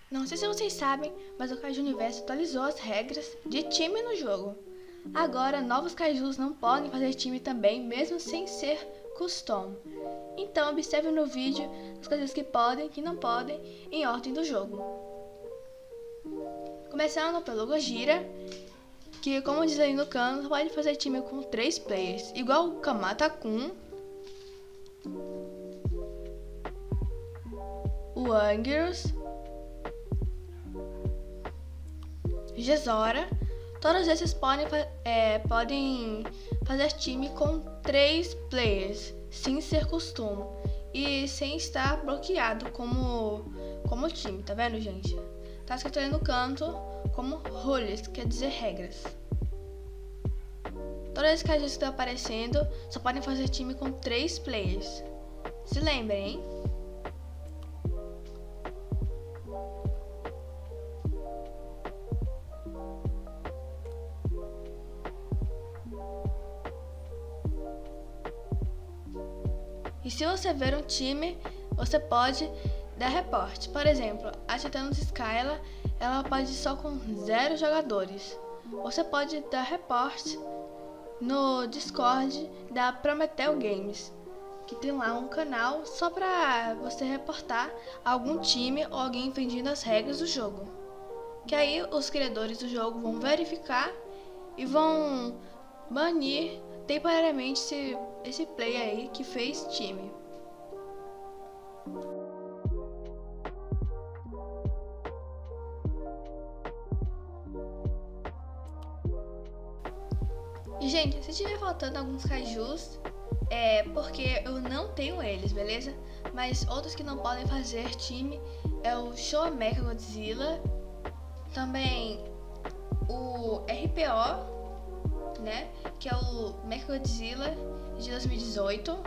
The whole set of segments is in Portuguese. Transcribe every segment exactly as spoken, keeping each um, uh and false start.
Não sei se vocês sabem, mas o Kaiju Universo atualizou as regras de time no jogo. Agora, novos Kaijus não podem fazer time também, mesmo sem ser custom. Então, observe no vídeo as coisas que podem e que não podem em ordem do jogo. Começando pelo Gojira, que, como diz aí no canto, pode fazer time com três players, igual o Kamata-kun, o Angerus, Gezora. Todos esses podem, é, podem fazer time com três players, sem ser costume e sem estar bloqueado como, como time, tá vendo, gente? Tá escrito aí no canto como rules, quer dizer regras. Todos esses casos que estão aparecendo só podem fazer time com três players. Se lembrem, hein? E se você ver um time, você pode dar reporte. Por exemplo, a Titanos Skyla, ela pode ir só com zero jogadores. Você pode dar reporte no Discord da Prometeu Games, que tem lá um canal só pra você reportar algum time ou alguém infringindo as regras do jogo. Que aí os criadores do jogo vão verificar e vão banir temporariamente esse, esse player aí que fez time. E gente, se tiver faltando alguns kaijus, é porque eu não tenho eles, beleza? Mas outros que não podem fazer time é o Showa Mechagodzilla, também o R P O, né, que é o Mechagodzilla de dois mil e dezoito.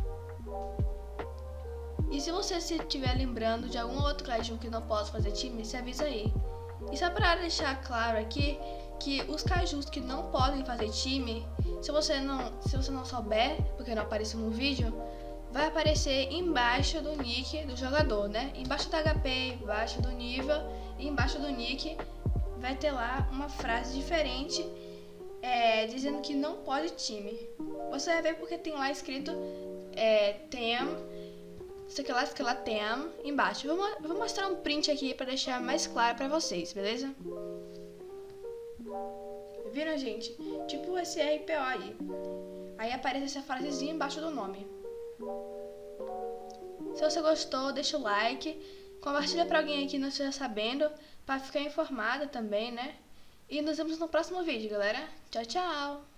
E se você se estiver lembrando de algum outro kaiju que não possa fazer time, se avisa aí. E só para deixar claro aqui que os kaijus que não podem fazer time, se você não, se você não souber, porque não apareceu no vídeo, vai aparecer embaixo do nick do jogador, né? Embaixo do H P, embaixo do nível e embaixo do nick vai ter lá uma frase diferente, é, dizendo que não pode time. Você vai ver porque tem lá escrito é, tem, isso aqui lá, isso aqui lá tem embaixo. Eu vou, eu vou mostrar um print aqui para deixar mais claro para vocês, beleza? Viram, gente? Tipo esse R P O aí. Aí aparece essa frasezinha embaixo do nome. Se você gostou, deixa o like, compartilha pra alguém aqui que não esteja sabendo, pra ficar informada também, né? E nos vemos no próximo vídeo, galera. Tchau, tchau!